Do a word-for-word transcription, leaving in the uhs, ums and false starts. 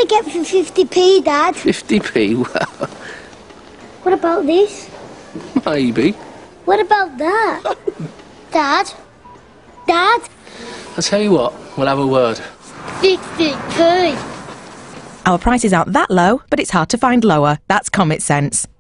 you get for fifty p, Dad? fifty p? Well, What about this? maybe. What about that? Dad? Dad? I'll tell you what, we'll have a word. fifty p. Our prices aren't that low, but it's hard to find lower. That's Comet Sense.